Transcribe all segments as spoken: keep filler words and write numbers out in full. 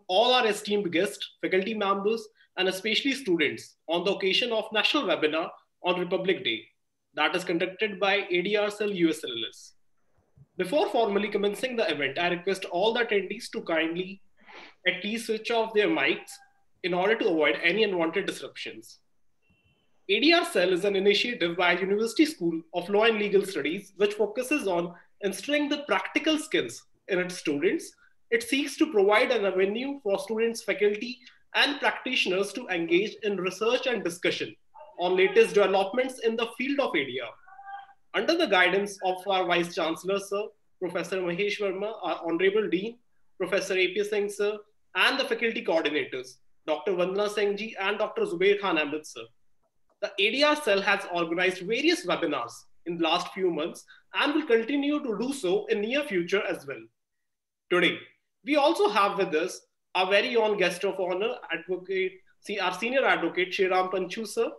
all our esteemed guests, faculty members, and especially students on the occasion of National Webinar on Republic Day that is conducted by A D R Cell U S L L S. Before formally commencing the event, I request all the attendees to kindly at least switch off their mics in order to avoid any unwanted disruptions. A D R Cell is an initiative by University School of Law and Legal Studies which focuses on instilling the practical skills in its students. It seeks to provide an avenue for students, faculty, and practitioners to engage in research and discussion on latest developments in the field of A D R. Under the guidance of our Vice Chancellor, Sir, Professor Mahesh Verma, our Honorable Dean, Professor A P Singh, Sir, and the faculty coordinators, Doctor Vandana Singh Ji and Doctor Zubair Khan Ahmed, Sir. The A D R Cell has organized various webinars in the last few months and will continue to do so in near future as well. Today, we also have with us our very own guest of honor, advocate, our senior advocate, Shriram Panchu, Sir,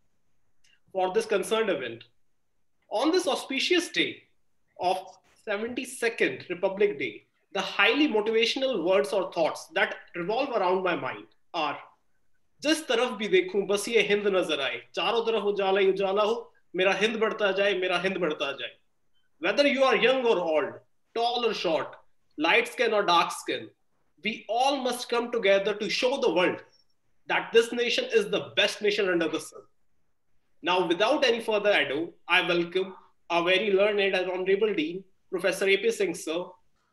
for this concerned event. On this auspicious day of seventy-second Republic Day, the highly motivational words or thoughts that revolve around my mind are, जिस तरफ भी देखूं बस ये हिंद नजर आए, चारों तरफ उजाला ही उजाला हो, मेरा हिंद बढ़ता जाए, मेरा हिंद बढ़ता जाए. Whether you are young or old, tall or short, light skin or dark skin, we all must come together to show the world that this nation is the best nation under the sun. Now, without any further ado, I welcome our very learned and honorable Dean, Professor A P Singh, Sir,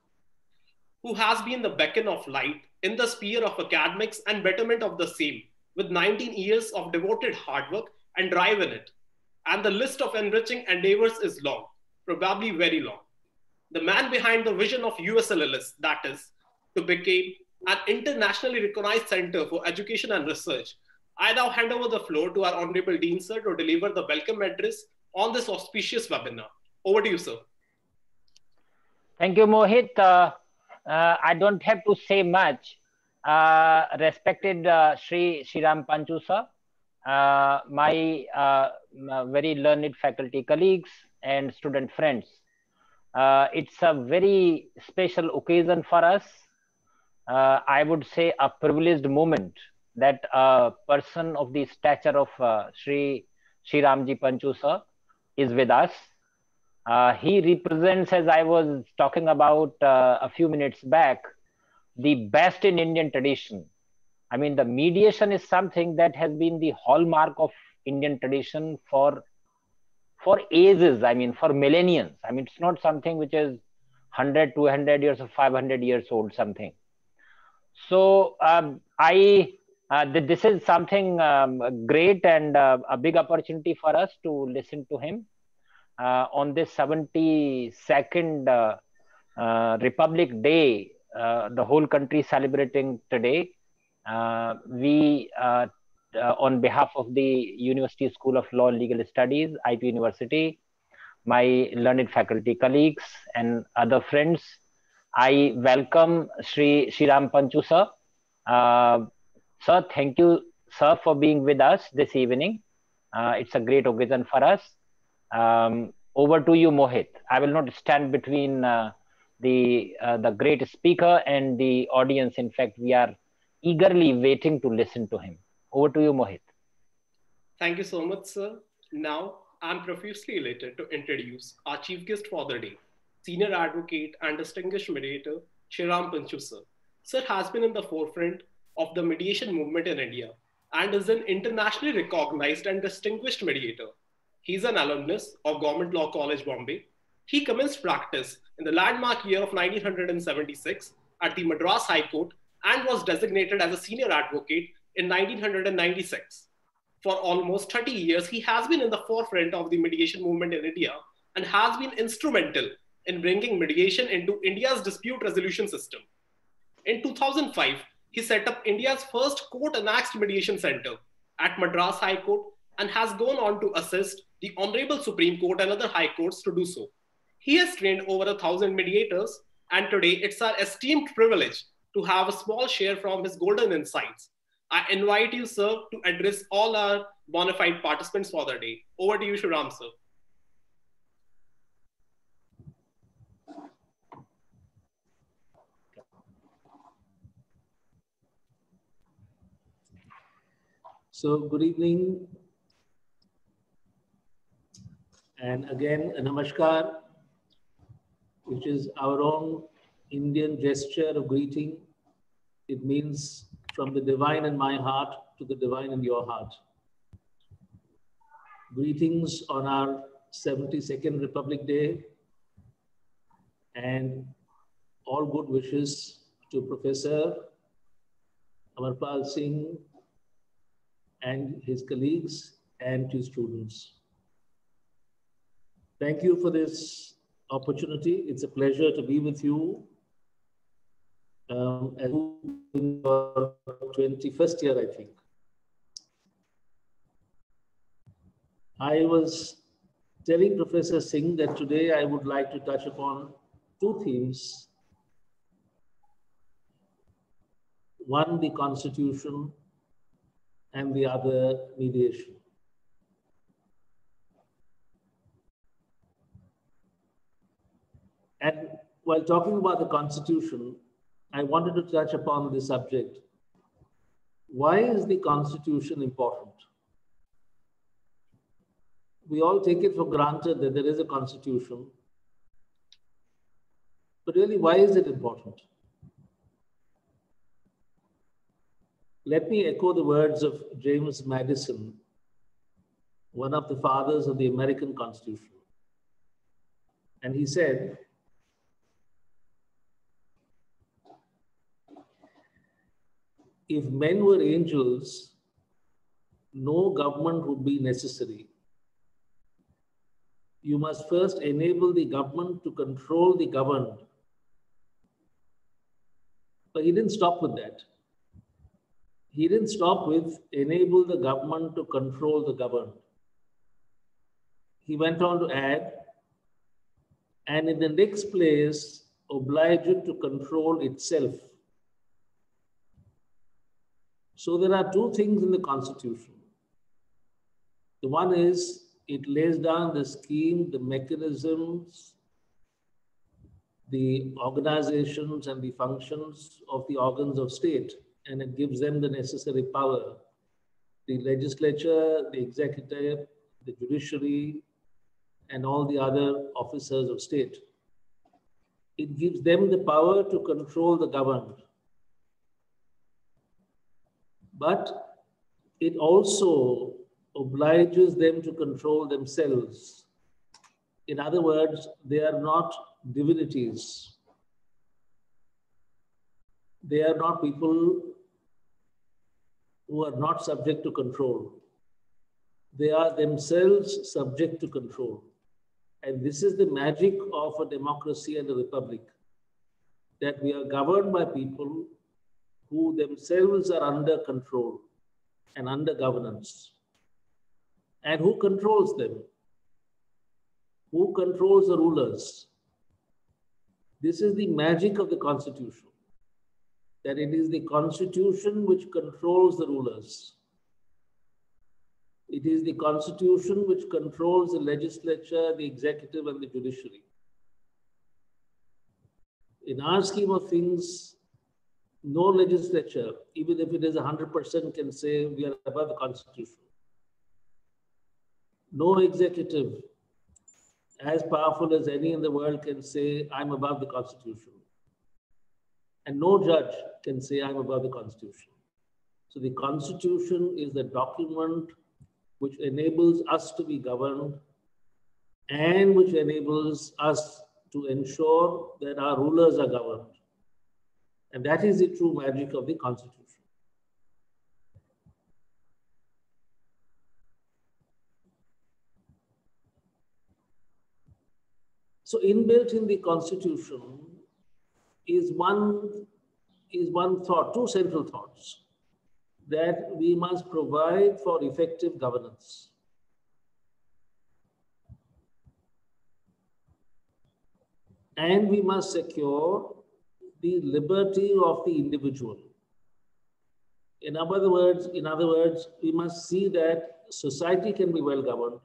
who has been the beacon of light in the sphere of academics and betterment of the same, with nineteen years of devoted hard work and drive in it. And the list of enriching endeavors is long, probably very long. The man behind the vision of U S L L S, that is, to become an internationally recognized center for education and research. I now hand over the floor to our Honorable Dean, Sir, to deliver the welcome address on this auspicious webinar. Over to you, sir. Thank you, Mohit. Uh, uh, I don't have to say much. Uh, respected uh, Shri Shriram Panchu, sir, uh, my uh, very learned faculty colleagues and student friends. Uh, it's a very special occasion for us. Uh, I would say a privileged moment that a person of the stature of uh, Shri Shri Ramji Panchu sir is with us. Uh, he represents, as I was talking about uh, a few minutes back, the best in Indian tradition. I mean, the mediation is something that has been the hallmark of Indian tradition for for ages. I mean, for millenniums. I mean, it's not something which is one hundred, two hundred years or five hundred years old something. So um, I uh, th this is something um, great and uh, a big opportunity for us to listen to him uh, on this seventy-second uh, uh, Republic Day. Uh, the whole country celebrating today. Uh, we, uh, uh, on behalf of the University School of Law and Legal Studies, I P University, my learned faculty colleagues and other friends, I welcome Shri Shriram Panchu sir. Uh, sir, thank you, sir, for being with us this evening. Uh, it's a great occasion for us. Um, over to you, Mohit. I will not stand between uh, the uh, the great speaker and the audience. In fact, we are eagerly waiting to listen to him. Over to you, Mohit. Thank you so much, sir. Now, I'm profusely elated to introduce our chief guest for the day, senior advocate and distinguished mediator, Shriram Panchu sir. Sir has been in the forefront of the mediation movement in India and is an internationally recognized and distinguished mediator. He's an alumnus of Government Law College, Bombay. He commenced practice in the landmark year of nineteen seventy-six at the Madras High Court and was designated as a senior advocate in nineteen ninety-six. For almost thirty years, he has been in the forefront of the mediation movement in India and has been instrumental in bringing mediation into India's dispute resolution system. In two thousand five, he set up India's first court-annexed mediation center at Madras High Court and has gone on to assist the Honorable Supreme Court and other high courts to do so. He has trained over a thousand mediators, and today it's our esteemed privilege to have a small share from his golden insights. I invite you, sir, to address all our bona fide participants for the day. Over to you, Shriram, sir. So good evening, and again a namaskar, which is our own Indian gesture of greeting. It means from the divine in my heart to the divine in your heart. Greetings on our seventy-second Republic Day, and all good wishes to Professor Amarpal Singh and his colleagues and to students. Thank you for this opportunity. It's a pleasure to be with you um, in your twenty-first year, I think. I was telling Professor Singh that today I would like to touch upon two themes. One, the Constitution, and the other, mediation. And while talking about the Constitution, I wanted to touch upon the subject. Why is the Constitution important? We all take it for granted that there is a Constitution. But really, why is it important? Let me echo the words of James Madison, one of the fathers of the American Constitution. And he said, if men were angels, no government would be necessary. You must first enable the government to control the governed. But he didn't stop with that. He didn't stop with enable the government to control the governed. He went on to add, and in the next place, oblige it to control itself. So there are two things in the Constitution. The one is it lays down the scheme, the mechanisms, the organizations and the functions of the organs of state, and it gives them the necessary power. The legislature, the executive, the judiciary, and all the other officers of state. It gives them the power to control the governed. But it also obliges them to control themselves. In other words, they are not divinities. They are not people who are not subject to control. They are themselves subject to control. And this is the magic of a democracy and a republic, that we are governed by people who themselves are under control and under governance. And who controls them? Who controls the rulers? This is the magic of the Constitution, that it is the Constitution which controls the rulers. It is the Constitution which controls the legislature, the executive, and the judiciary. In our scheme of things, no legislature, even if it is one hundred percent, can say we are above the Constitution. No executive, as powerful as any in the world, can say, I'm above the Constitution. And no judge can say, I'm above the Constitution. So the Constitution is the document which enables us to be governed and which enables us to ensure that our rulers are governed. And that is the true magic of the Constitution. So inbuilt in the Constitution is one, is one thought, two central thoughts, that we must provide for effective governance. And we must secure the liberty of the individual. In other words, in other words, we must see that society can be well governed,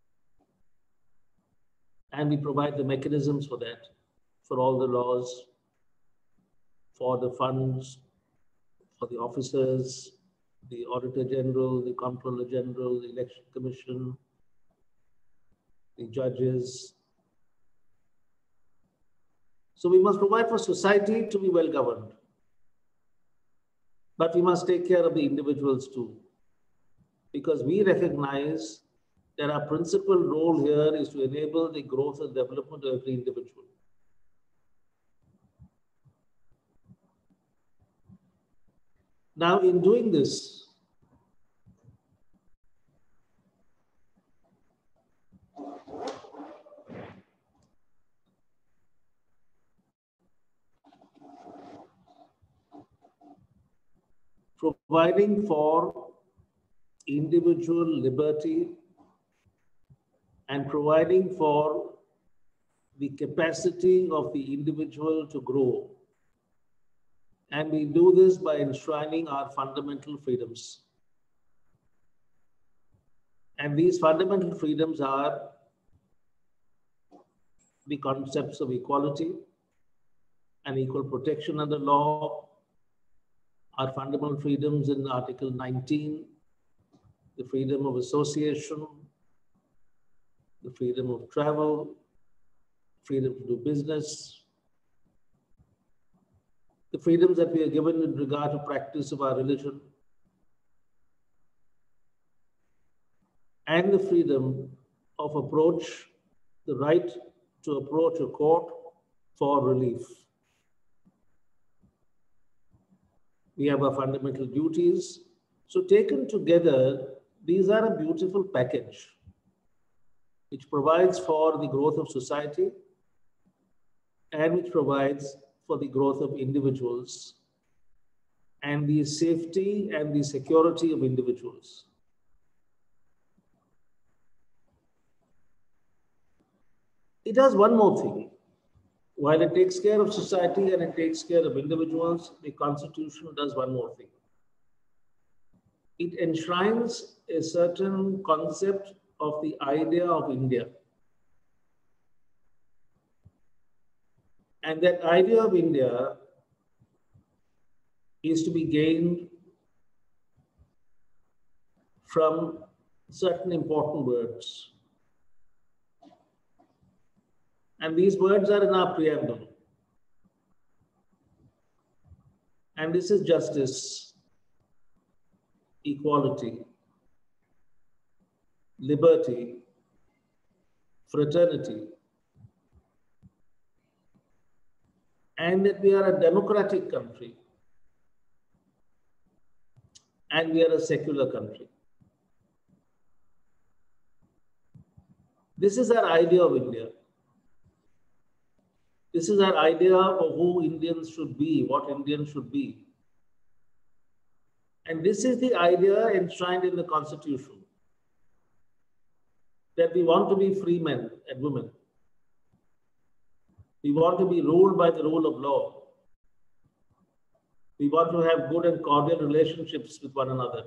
and we provide the mechanisms for that, for all the laws, for the funds, for the officers, the Auditor General, the Comptroller General, the Election Commission, the judges. So we must provide for society to be well governed. But we must take care of the individuals too, because we recognize that our principal role here is to enable the growth and development of every individual. Now, in doing this, providing for individual liberty and providing for the capacity of the individual to grow. And we do this by enshrining our fundamental freedoms. And these fundamental freedoms are the concepts of equality and equal protection under law, our fundamental freedoms in Article nineteen, the freedom of association, the freedom of travel, freedom to do business, the freedoms that we are given in regard to practice of our religion, and the freedom of approach, the right to approach a court for relief. We have our fundamental duties. So taken together, these are a beautiful package which provides for the growth of society and which provides for the growth of individuals and the safety and the security of individuals. It does one more thing. While it takes care of society and it takes care of individuals, the Constitution does one more thing. It enshrines a certain concept of the idea of India. And that idea of India is to be gained from certain important words. And these words are in our preamble. And this is justice, equality, liberty, fraternity, and that we are a democratic country and we are a secular country. This is our idea of India. This is our idea of who Indians should be, what Indians should be. And this is the idea enshrined in the Constitution, that we want to be free men and women. We want to be ruled by the rule of law. We want to have good and cordial relationships with one another.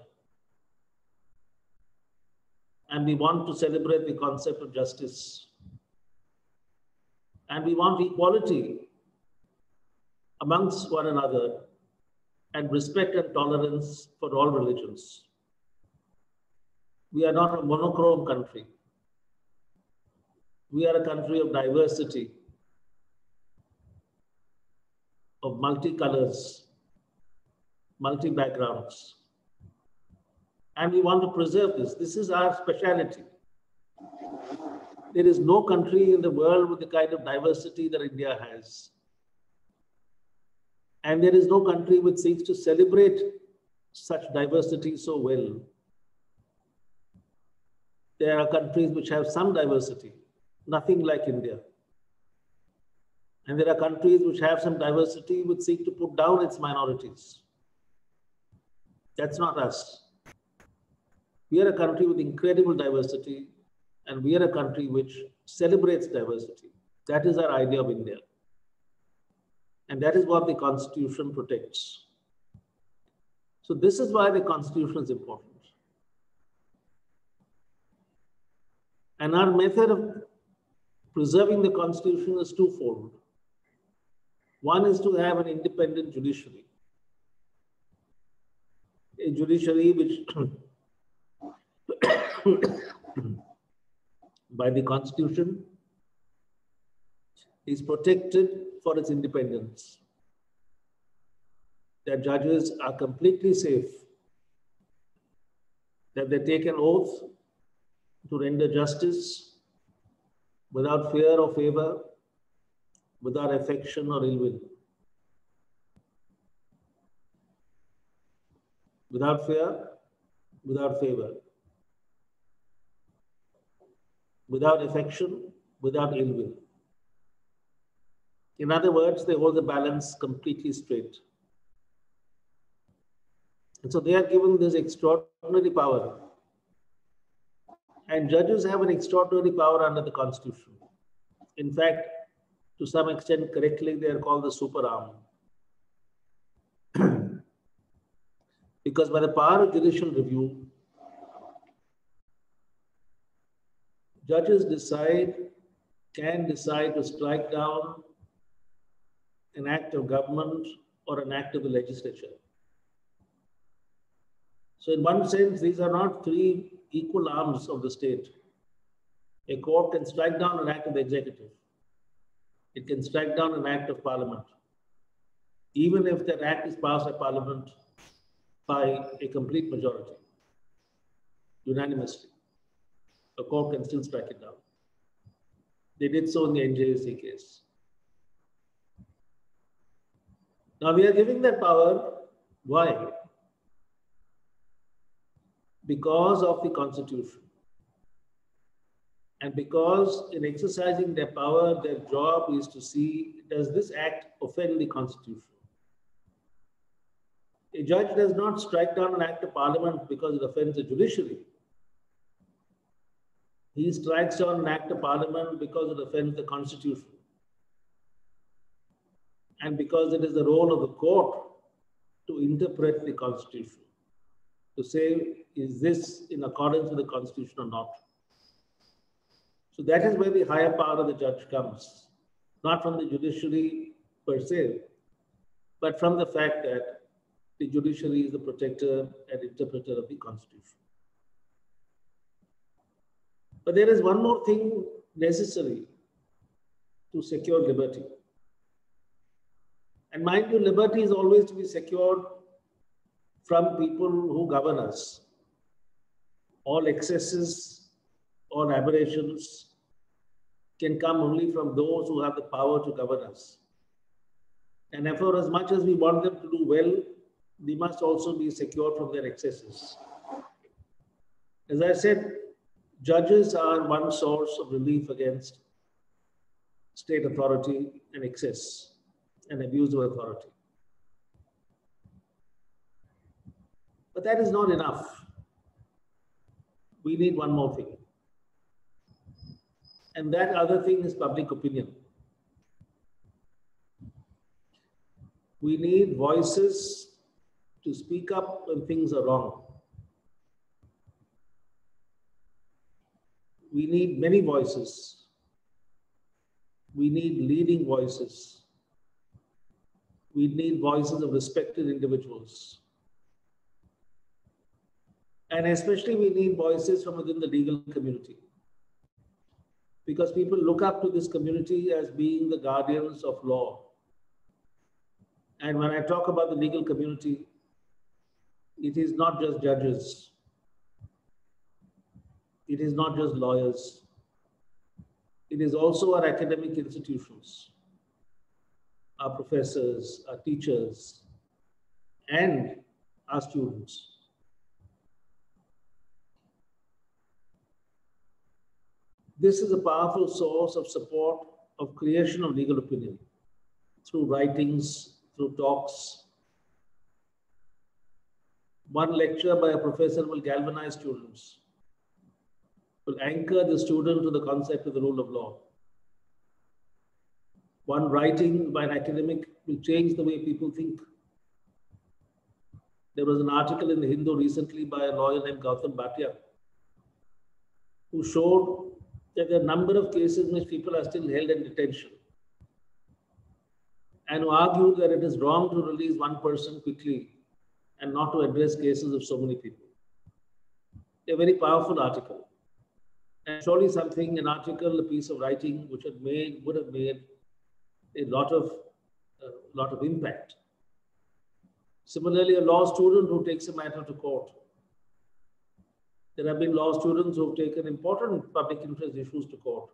And we want to celebrate the concept of justice. And we want equality amongst one another and respect and tolerance for all religions. We are not a monochrome country. We are a country of diversity, of multicolors, multi-backgrounds. And we want to preserve this. This is our speciality. There is no country in the world with the kind of diversity that India has. And there is no country which seeks to celebrate such diversity so well. There are countries which have some diversity, nothing like India. And there are countries which have some diversity which seek to put down its minorities. That's not us. We are a country with incredible diversity, and we are a country which celebrates diversity. That is our idea of India. And that is what the Constitution protects. So this is why the Constitution is important. And our method of preserving the Constitution is twofold. One is to have an independent judiciary. a judiciary which by the Constitution is protected for its independence. That judges are completely safe, that they take an oath to render justice without fear or favor, without affection or ill will. Without fear, without favor, without affection, without ill will. In other words, they hold the balance completely straight. And so they are given this extraordinary power. And judges have an extraordinary power under the Constitution. In fact, to some extent, correctly, they are called the super arm. Because by the power of judicial review, judges decide, can decide to strike down an act of government or an act of the legislature. So in one sense, these are not three equal arms of the state. A court can strike down an act of the executive. It can strike down an act of parliament. Even if that act is passed by parliament by a complete majority, unanimously, a court can still strike it down. They did so in the N J A C case. Now we are giving that power. Why? Because of the Constitution. And because in exercising their power, their job is to see, does this act offend the Constitution? A judge does not strike down an act of parliament because it offends the judiciary. He strikes down an act of parliament because it offends the Constitution. And because it is the role of the court to interpret the Constitution, to say, is this in accordance with the Constitution or not? So that is where the higher power of the judge comes, not from the judiciary per se, but from the fact that the judiciary is the protector and interpreter of the Constitution. But there is one more thing necessary to secure liberty. And mind you, liberty is always to be secured from people who govern us. All excesses or aberrations can come only from those who have the power to govern us. And therefore, as much as we want them to do well, we must also be secured from their excesses. As I said, judges are one source of relief against state authority and excess and abuse of authority. But that is not enough. We need one more thing. And that other thing is public opinion. We need voices to speak up when things are wrong. We need many voices. We need leading voices. We need voices of respected individuals. And especially we need voices from within the legal community. Because people look up to this community as being the guardians of law. And when I talk about the legal community, it is not just judges. It is not just lawyers. It is also our academic institutions, our professors, our teachers, and our students. This is a powerful source of support of creation of legal opinion through writings, through talks. One lecture by a professor will galvanize students, will anchor the student to the concept of the rule of law. One writing by an academic will change the way people think. There was an article in the Hindu recently by a lawyer named Gautam Bhatia, who showed that there are a number of cases in which people are still held in detention, and who argued that it is wrong to release one person quickly and not to address cases of so many people. A very powerful article. And surely something, an article, a piece of writing which had made, would have made a lot of, a lot of impact. Similarly, a law student who takes a matter to court. There have been law students who have taken important public interest issues to court.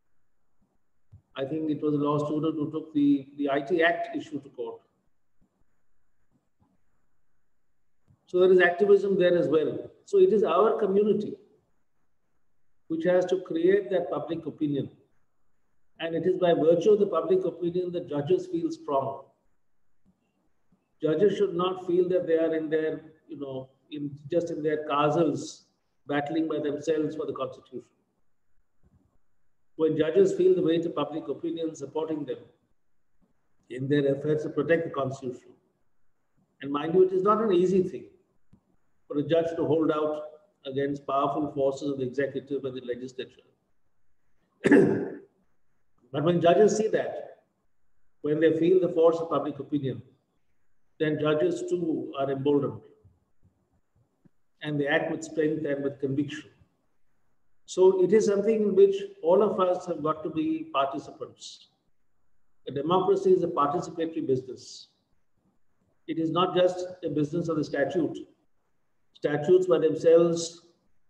I think it was a law student who took the, the I T Act issue to court. So there is activism there as well. So it is our community which has to create that public opinion. And it is by virtue of the public opinion that judges feel strong. Judges should not feel that they are in their, you know, in just in their castles battling by themselves for the Constitution. When judges feel the weight of public opinion supporting them in their efforts to protect the Constitution. And mind you, it is not an easy thing for a judge to hold out against powerful forces of the executive and the legislature. But when judges see that, when they feel the force of public opinion, then judges too are emboldened. And they act with strength and with conviction. So it is something in which all of us have got to be participants. A democracy is a participatory business. It is not just a business of the statute. Statutes by themselves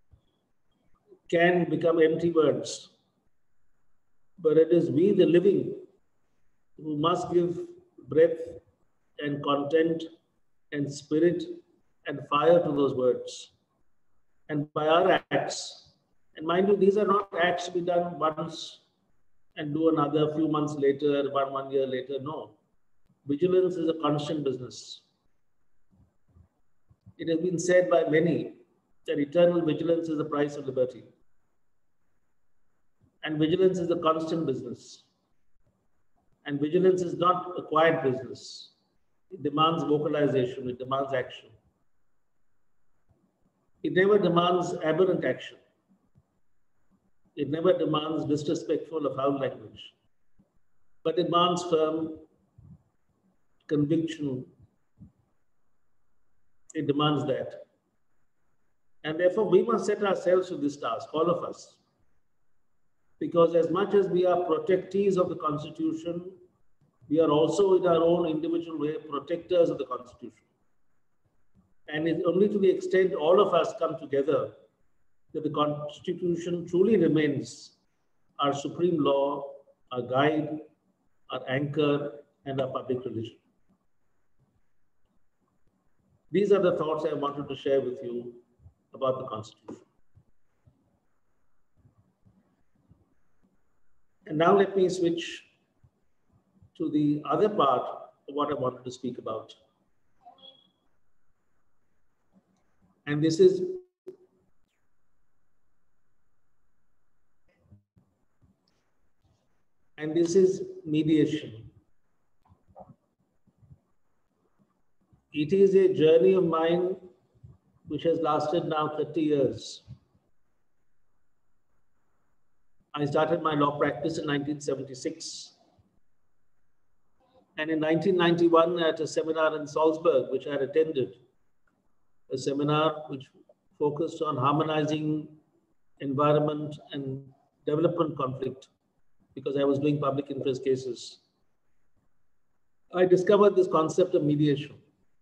can become empty words. But it is we, the living, who must give breath and content and spirit and fire to those words. And by our acts, and mind you, these are not acts to be done once and do another few months later, one, one year later. No. Vigilance is a constant business. It has been said by many that eternal vigilance is the price of liberty. And vigilance is a constant business. And vigilance is not a quiet business. It demands vocalization, it demands action. It never demands aberrant action. It never demands disrespectful or foul language, but it demands firm conviction. It demands that. And therefore, we must set ourselves to this task, all of us. Because as much as we are protectees of the Constitution, we are also in our own individual way protectors of the Constitution. And it's only to the extent all of us come together that the Constitution truly remains our supreme law, our guide, our anchor, and our public religion. These are the thoughts I wanted to share with you about the Constitution. And now let me switch to the other part of what I wanted to speak about. And this is and this is mediation. It is a journey of mine which has lasted now thirty years. I started my law practice in nineteen seventy-six. And in nineteen ninety-one, at a seminar in Salzburg, which I had attended, a seminar which focused on harmonizing environment and development conflict, because I was doing public interest cases, I discovered this concept of mediation.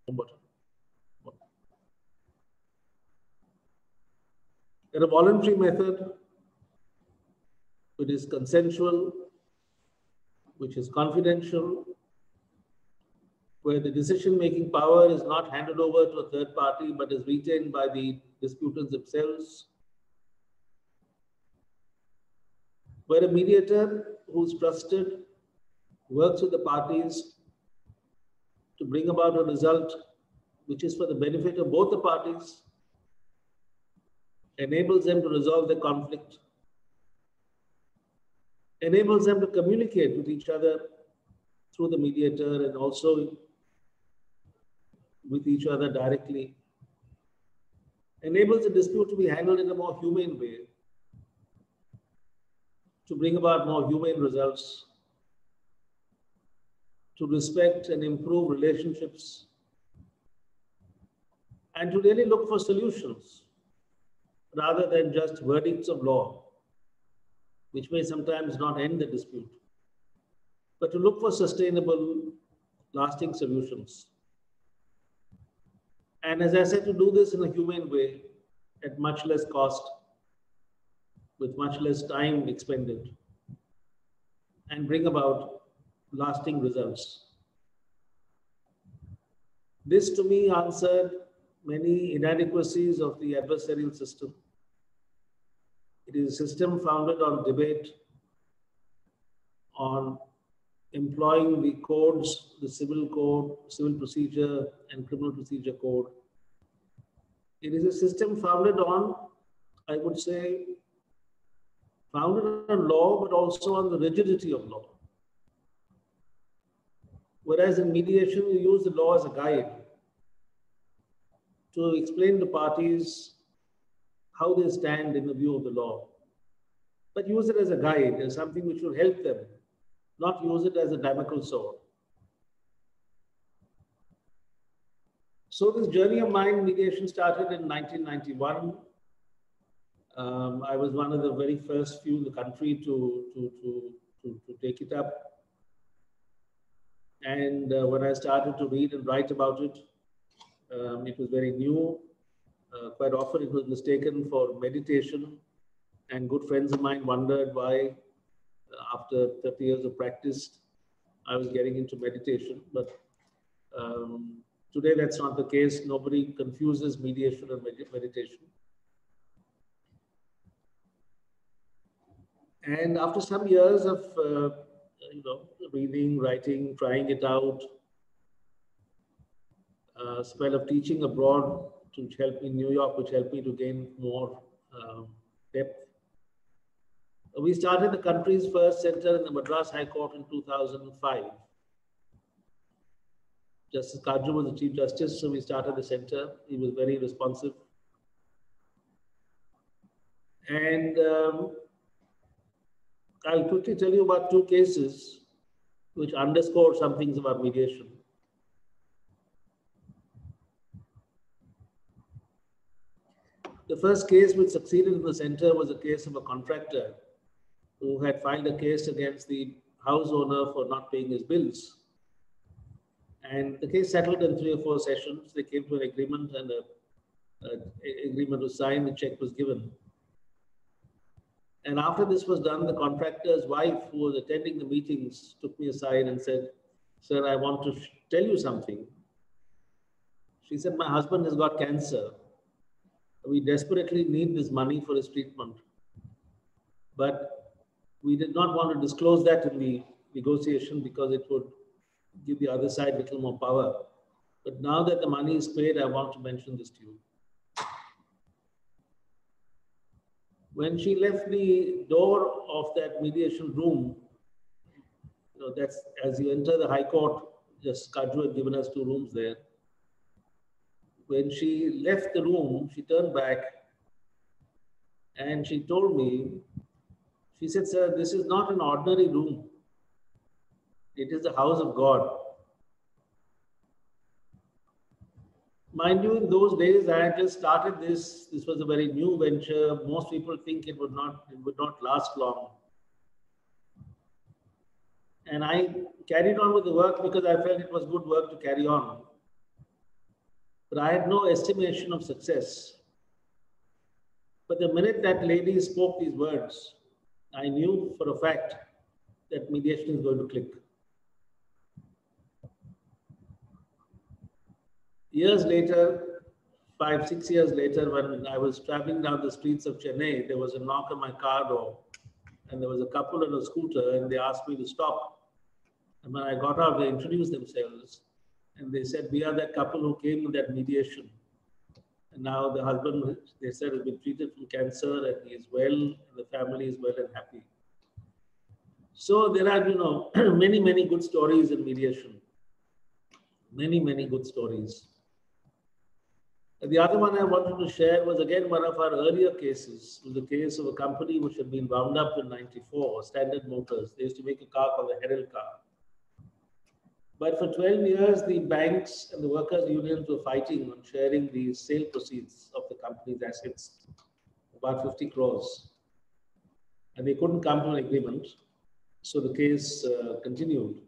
In a voluntary method, which is consensual, which is confidential, where the decision-making power is not handed over to a third party, but is retained by the disputants themselves, where a mediator who's trusted works with the parties to bring about a result which is for the benefit of both the parties, enables them to resolve their conflict, enables them to communicate with each other through the mediator and also with each other directly, enables the dispute to be handled in a more humane way, to bring about more humane results, to respect and improve relationships, and to really look for solutions rather than just verdicts of law, which may sometimes not end the dispute, but to look for sustainable, lasting solutions. And as I said, to do this in a humane way, at much less cost, with much less time expended, and bring about lasting results. This, to me, answered many inadequacies of the adversarial system. It is a system founded on debate, on employing the codes, the civil code, civil procedure, and criminal procedure code. It is a system founded on, I would say, founded on law, but also on the rigidity of law. Whereas in mediation, you use the law as a guide to explain to parties how they stand in the view of the law. But use it as a guide, as something which will help them, not use it as a Damocles sword. So this journey of mine, mediation, started in nineteen ninety-one. Um, I was one of the very first few in the country to, to, to, to, to take it up. And uh, when I started to read and write about it, um, it was very new. Uh, quite often it was mistaken for meditation. And good friends of mine wondered why, uh, after thirty years of practice, I was getting into meditation. But um, today that's not the case. Nobody confuses mediation and med meditation. And after some years of uh, you know, reading, writing, trying it out, a spell of teaching abroad to help me in New York, which helped me to gain more um, depth. We started the country's first center in the Madras High Court in two thousand five. Justice Kaju was the Chief Justice, so we started the center. He was very responsive. And um, I'll quickly tell you about two cases which underscore some things about mediation. The first case which succeeded in the center was a case of a contractor who had filed a case against the house owner for not paying his bills. And the case settled in three or four sessions. They came to an agreement, and an agreement was signed, the check was given. And after this was done, the contractor's wife, who was attending the meetings, took me aside and said, "Sir, I want to tell you something." She said, "My husband has got cancer. We desperately need this money for his treatment. But we did not want to disclose that in the negotiation because it would give the other side a little more power. But now that the money is paid, I want to mention this to you." When she left the door of that mediation room, you know, that's as you enter the High Court, just Kaju had given us two rooms there. When she left the room, she turned back and she told me, she said, "Sir, this is not an ordinary room. It is the house of God." Mind you, in those days, I had just started this. This was a very new venture. Most people think it would not, it would not last long. And I carried on with the work because I felt it was good work to carry on. But I had no estimation of success. But the minute that lady spoke these words, I knew for a fact that mediation is going to click. Years later, five, six years later, when I was traveling down the streets of Chennai, there was a knock on my car door, and there was a couple on a scooter, and they asked me to stop. And when I got out, they introduced themselves, and they said, "We are that couple who came in that mediation. And now the husband," they said, "has been treated from cancer, and he is well, and the family is well and happy." So there are, you know, many, many good stories in mediation. Many, many good stories. And the other one I wanted to share was again one of our earlier cases. It was a case of a company which had been wound up in ninety-four, Standard Motors. They used to make a car called the Herald car. But for twelve years, the banks and the workers' unions were fighting on sharing the sale proceeds of the company's assets, about fifty crores. And they couldn't come to an agreement. So the case uh, continued.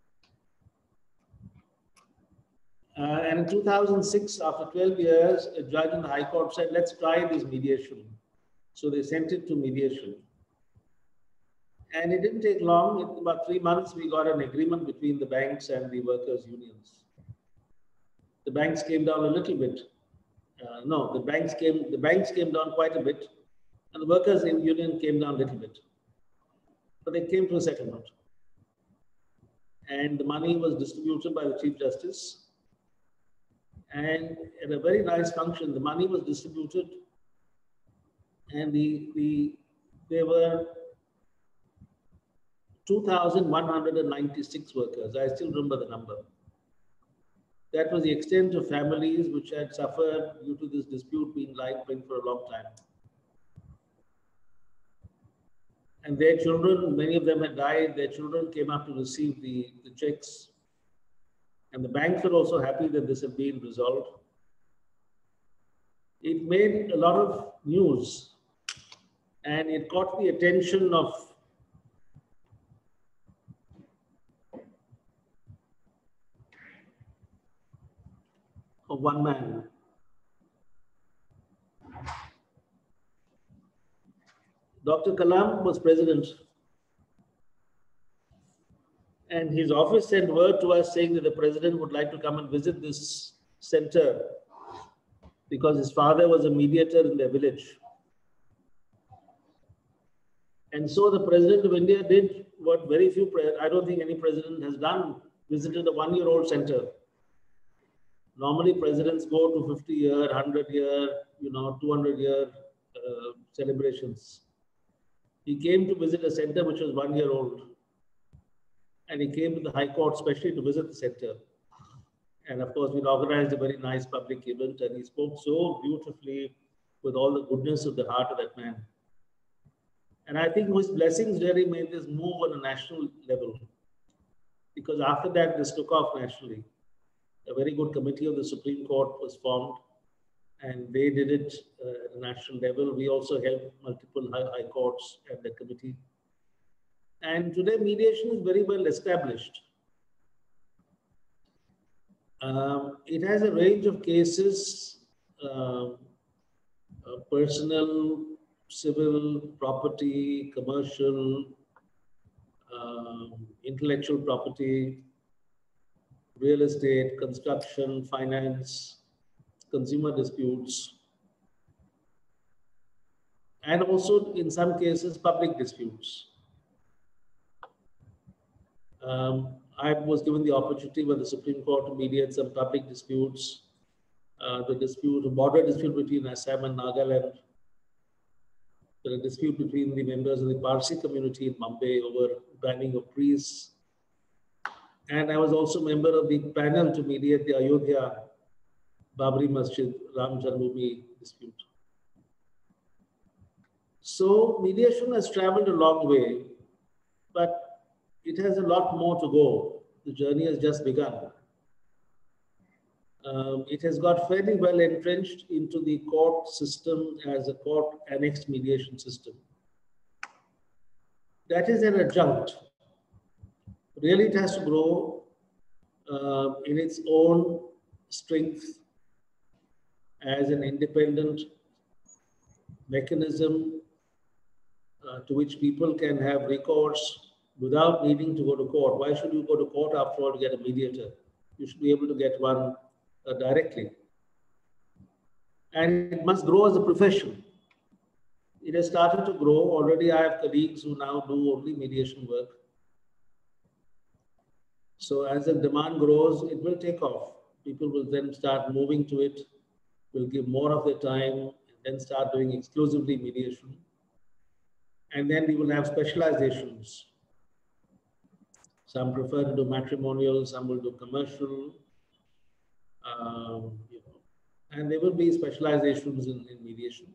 Uh, and in two thousand six, after twelve years, a judge in the High Court said, let's try this mediation. So they sent it to mediation. And it didn't take long. In about three months, we got an agreement between the banks and the workers' unions. The banks came down a little bit. Uh, no, the banks came. The banks came down quite a bit, and the workers' union came down a little bit. But they came to a settlement, and the money was distributed by the Chief Justice. And at a very nice function, the money was distributed, and the the there were two thousand one hundred ninety-six workers. I still remember the number. That was the extent of families which had suffered due to this dispute being lying for a long time. And their children, many of them had died, their children came up to receive the, the checks. And the banks were also happy that this had been resolved. It made a lot of news, and it caught the attention of of one man. Doctor Kalam was president, and his office sent word to us saying that the president would like to come and visit this center because his father was a mediator in their village. And so the president of India did what very few, I don't think any president has done, visited a one-year-old center. Normally presidents go to fifty year, one hundred year, you know, two hundred year uh, celebrations. He came to visit a center which was one year old. And he came to the High Court especially to visit the center. And of course, we organized a very nice public event, and he spoke so beautifully with all the goodness of the heart of that man. And I think his blessings really made this move on a national level. Because after that, this took off nationally. A very good committee of the Supreme Court was formed, and they did it uh, at a national level. We also held multiple high, high courts at the committee. And today, mediation is very well established. Um, it has a range of cases, uh, uh, personal, civil, property, commercial, um, intellectual property, real estate, construction, finance, consumer disputes, and also in some cases, public disputes. Um, I was given the opportunity by the Supreme Court to mediate some public disputes, uh, the dispute, the border dispute between Assam and Nagaland, the dispute between the members of the Parsi community in Mumbai over banning of priests. And I was also a member of the panel to mediate the Ayodhya Babri Masjid Ram Janmabhoomi dispute. So mediation has traveled a long way, but it has a lot more to go. The journey has just begun. Um, it has got fairly well entrenched into the court system as a court annexed mediation system. That is an adjunct. Really, it has to grow uh, in its own strength as an independent mechanism uh, to which people can have recourse without needing to go to court. Why should you go to court after all to get a mediator? You should be able to get one uh, directly. And it must grow as a profession. It has started to grow. Already I have colleagues who now do only mediation work. So as the demand grows, it will take off. People will then start moving to it, will give more of their time, and then start doing exclusively mediation. And then we will have specializations. Some prefer to do matrimonial, some will do commercial, um, you know, and there will be specializations in, in mediation.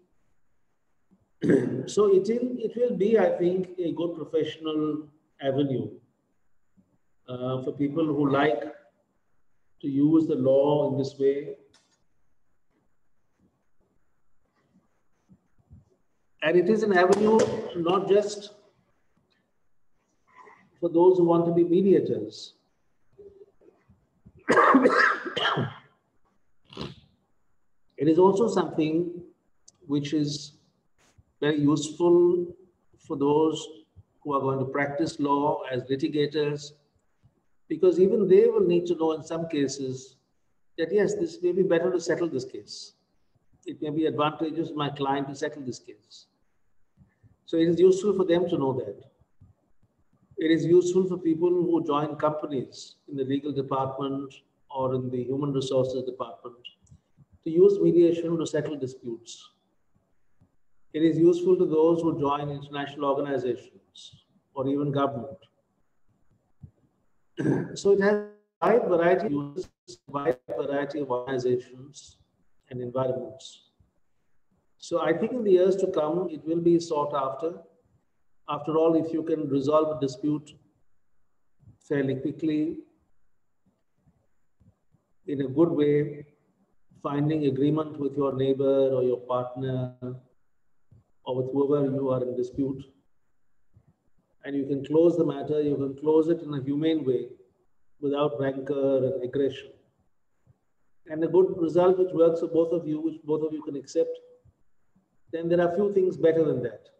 So it, in, it will be, I think, a good professional avenue. uh, for people who like to use the law in this way. And it is an avenue not just for those who want to be mediators. It is also something which is very useful for those who are going to practice law as litigators, because even they will need to know in some cases that, yes, this may be better to settle this case. It may be advantageous to my client to settle this case. So it is useful for them to know that. It is useful for people who join companies in the legal department or in the human resources department to use mediation to settle disputes. It is useful to those who join international organizations or even government. So it has a wide variety of uses, wide variety of organizations and environments. So I think in the years to come, it will be sought after. After all, if you can resolve a dispute fairly quickly, in a good way, finding agreement with your neighbor or your partner or with whoever you are in dispute, and you can close the matter, you can close it in a humane way without rancor and aggression. And a good result which works for both of you, which both of you can accept, then there are few things better than that.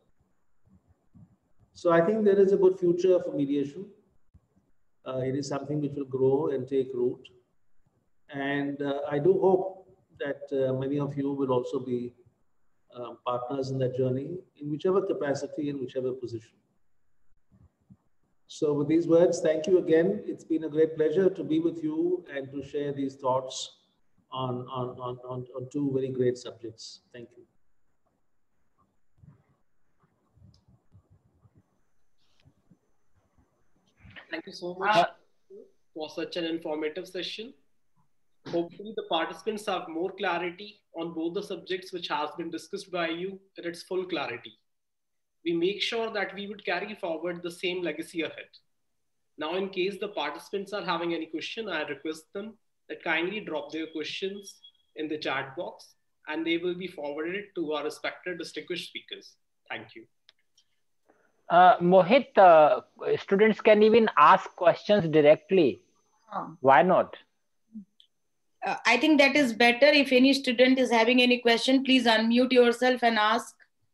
So I think there is a good future for mediation. Uh, it is something which will grow and take root. And uh, I do hope that uh, many of you will also be uh, partners in that journey, in whichever capacity, in whichever position. So with these words, thank you again. It's been a great pleasure to be with you and to share these thoughts on, on, on, on, on two very great subjects. Thank you. Thank you so much uh, for such an informative session. Hopefully the participants have more clarity on both the subjects which has been discussed by you in its full clarity. We make sure that we would carry forward the same legacy ahead. Now, in case the participants are having any question, I request them that kindly drop their questions in the chat box and they will be forwarded to our respected distinguished speakers. Thank you. Uh, Mohit, uh, students can even ask questions directly. Oh. Why not? Uh, I think that is better. If any student is having any question, please unmute yourself and ask.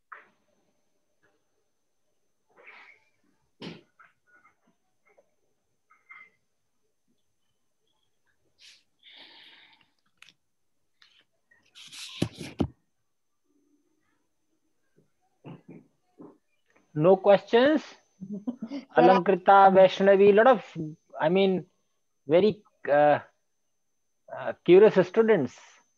No questions? Alankrita, Vaishnavi, a lot of, I mean, very uh, uh, curious students.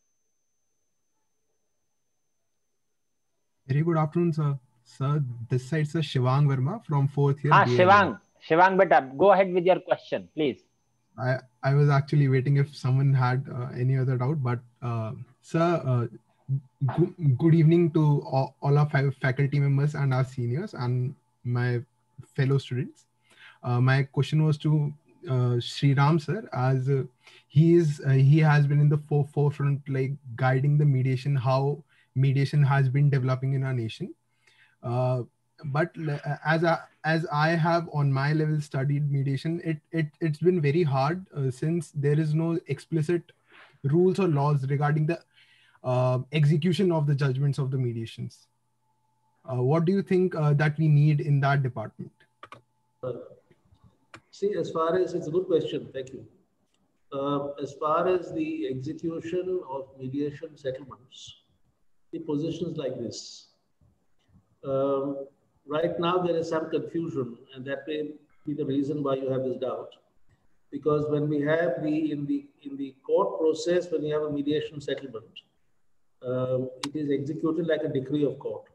Very good afternoon, sir. Sir, this side is Shivang Verma from fourth year. Ah, Shivang. Shivang, beta, go ahead with your question, please. I, I was actually waiting if someone had uh, any other doubt, but uh, sir, uh, Good, good evening to all, all our faculty members and our seniors and my fellow students. Uh, my question was to uh, Sriram sir, as uh, he is uh, he has been in the fore, forefront, like guiding the mediation, how mediation has been developing in our nation. Uh, but as I, as I have on my level studied mediation, it, it, it's been very hard uh, since there is no explicit rules or laws regarding the Uh, execution of the judgments of the mediations. Uh, what do you think uh, that we need in that department? Uh, see, as far as, it's a good question, thank you. Uh, as far as the execution of mediation settlements, the positions like this. Um, right now there is some confusion, and that may be the reason why you have this doubt. Because when we have the, in the, in the court process, when we have a mediation settlement, Um, it is executed like a decree of court.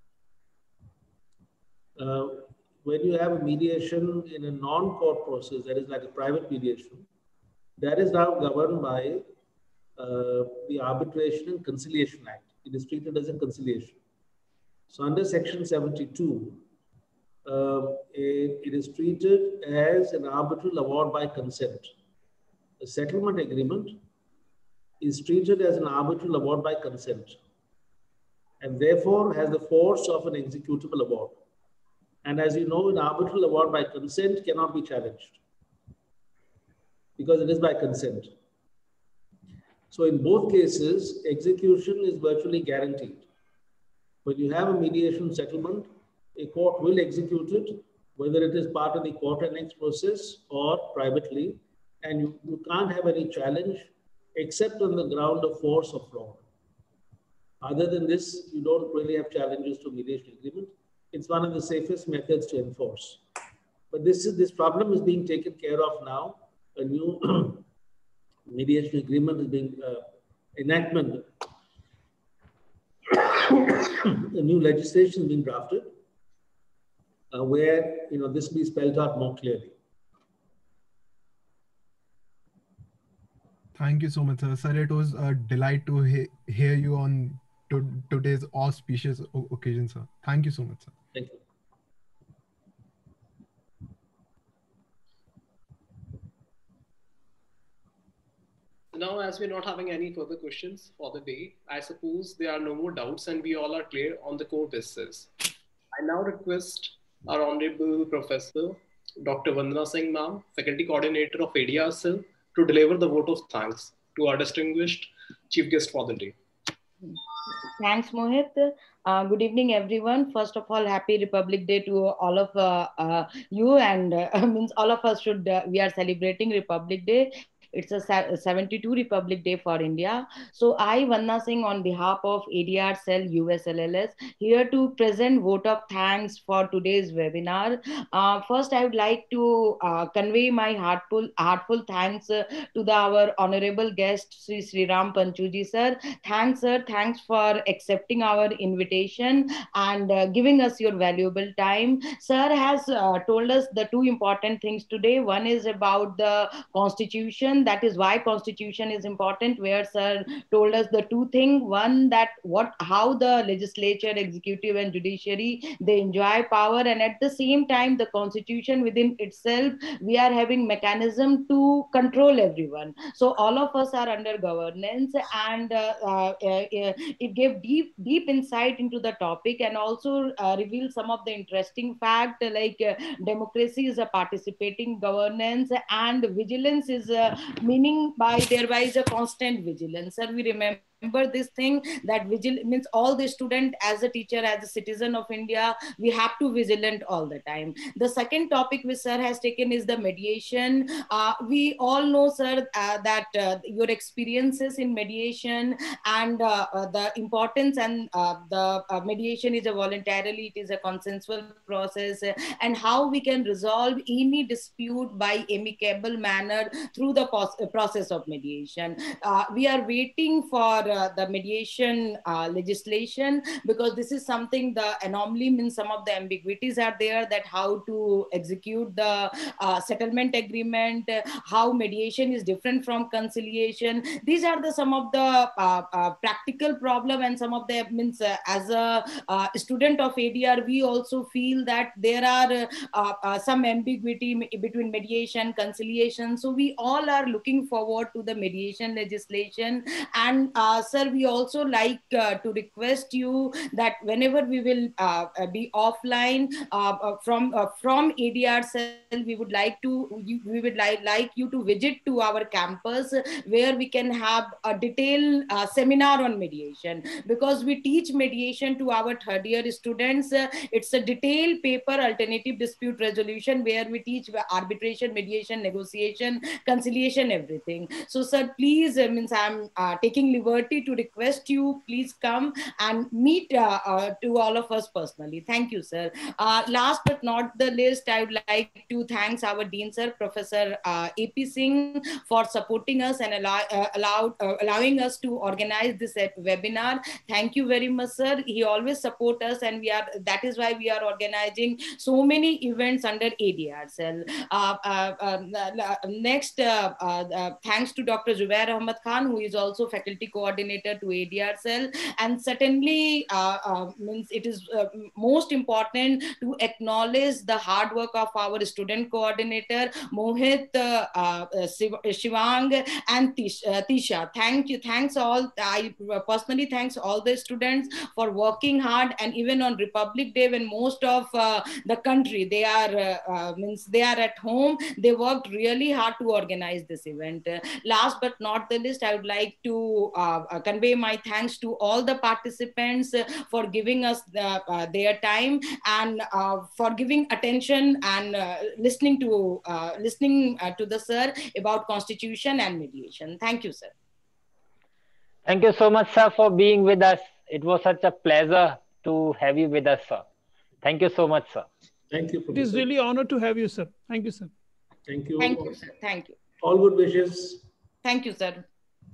Uh, when you have a mediation in a non-court process, that is like a private mediation, that is now governed by uh, the Arbitration and Conciliation Act. It is treated as a conciliation. So under Section seventy-two, uh, it, it is treated as an arbitral award by consent. A settlement agreement is treated as an arbitral award by consent and therefore has the force of an executable award. And as you know, an arbitral award by consent cannot be challenged because it is by consent. So in both cases, execution is virtually guaranteed. When you have a mediation settlement, a court will execute it, whether it is part of the court annex process or privately, and you, you can't have any challenge except on the ground of force or fraud. Other than this, you don't really have challenges to mediation agreement. It's one of the safest methods to enforce. But this is this problem is being taken care of now. A new mediation agreement is being uh, enactment. A new legislation is being drafted uh, where you know this will be spelled out more clearly. Thank you so much, sir. Sir, it was a delight to he hear you on to today's auspicious occasion, sir. Thank you so much, sir. Thank you. Now, as we're not having any further questions for the day, I suppose there are no more doubts and we all are clear on the core basis. I now request our Honorable Professor, Doctor Vandana Singh Ma'am, Faculty Coordinator of A D R S L, to deliver the vote of thanks to our distinguished Chief Guest for the day. Thanks, Mohit. Uh, good evening, everyone. First of all, happy Republic Day to all of uh, uh, you, and uh, means all of us should, uh, we are celebrating Republic Day. It's a seventy-two Republic Day for India. So I, Vandana Singh, on behalf of A D R S L U S L L S, here to present vote of thanks for today's webinar. Uh, first, I would like to uh, convey my heartful, heartful thanks uh, to the, our honorable guest, Sri Sriram Panchuji sir. Thanks, sir. Thanks for accepting our invitation and uh, giving us your valuable time. Sir has uh, told us the two important things today. One is about the Constitution. That is why Constitution is important, where sir told us the two things. One, that what how the legislature, executive and judiciary, they enjoy power, and at the same time the Constitution within itself, we are having mechanism to control everyone. So all of us are under governance, and uh, uh, uh, it gave deep deep insight into the topic, and also uh, revealed some of the interesting fact, like uh, democracy is a participating governance, and vigilance is a meaning by thereby is a constant vigilance. Sir, we remember this thing, that vigil means all the student, as a teacher, as a citizen of India, we have to vigilant all the time. The second topic which sir has taken is the mediation. Uh, we all know, sir, uh, that uh, your experiences in mediation and uh, uh, the importance, and uh, the uh, mediation is a voluntarily, it is a consensual process, uh, and how we can resolve any dispute by amicable manner through the process of mediation. Uh, we are waiting for uh, the mediation uh, legislation, because this is something, the anomaly means some of the ambiguities are there, that how to execute the uh, settlement agreement, uh, how mediation is different from conciliation. These are the some of the uh, uh, practical problem, and some of the means uh, as a uh, student of A D R, we also feel that there are uh, uh, some ambiguity between mediation, conciliation. So we all are looking forward to the mediation legislation. And uh, sir, we also like uh, to request you that whenever we will uh, be offline uh, uh, from uh, from A D R S L, we would like to we would like, like you to visit to our campus, where we can have a detailed uh, seminar on mediation, because we teach mediation to our third year students. Uh, it's a detailed paper, alternative dispute resolution, where we teach arbitration, mediation, negotiation, conciliation, everything. So sir, please, uh, means I'm uh, taking liberty to request you, please come and meet uh, uh, to all of us personally. Thank you, sir. Uh, last but not the least, I would like to thank our Dean, sir, Professor uh, A P Singh, for supporting us and allow, uh, allowed, uh, allowing us to organize this webinar. Thank you very much, sir. He always support us, and we are, that is why we are organizing so many events under A D R S L. Uh, uh, uh, next, uh, uh, uh, thanks to Doctor Zubair Ahmad Khan, who is also faculty coordinator coordinator to A D R C E L. And certainly uh, uh, means it is uh, most important to acknowledge the hard work of our student coordinator, Mohit, uh, uh, Shivang, and Tish, uh, Tisha. Thank you. Thanks all. I personally thanks all the students for working hard, and even on Republic Day when most of uh, the country, they are uh, uh, means they are at home, they worked really hard to organize this event. Uh, last but not the least, I would like to uh, convey my thanks to all the participants uh, for giving us the, uh, their time and uh, for giving attention and uh, listening to uh, listening uh, to the sir about constitution and mediation. Thank you, sir. Thank you so much, sir, for being with us. It was such a pleasure to have you with us, sir. Thank you so much, sir. Thank you, Professor. It is really an honor to have you, sir. Thank you, sir. Thank you. Thank you, sir. Thank you. All good wishes. Thank you, sir.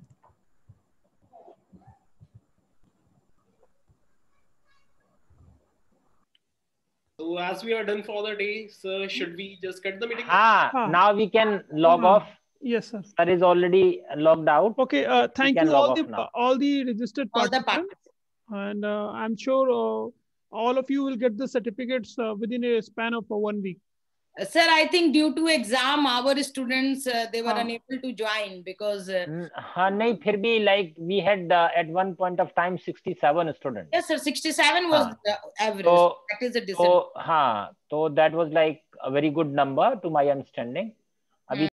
So as we are done for the day, sir, should we just cut the meeting? Ah, Ah. now we can log Ah. off. Yes, sir. Sir is already logged out. Okay. Uh, thank can you log all the off now. all the registered All the participants, participants. and uh, I'm sure uh, all of you will get the certificates uh, within a span of uh, one week. Uh, Sir, I think due to exam, our students, uh, they were Ah. unable to join because, uh, Mm, हाँ, नहीं, फिर भी like we had uh, at one point of time sixty-seven students. yes, sir, sixty-seven was Ah. the average. So, That is the disadvantage. so, हाँ, so that was like a very good number to my understanding.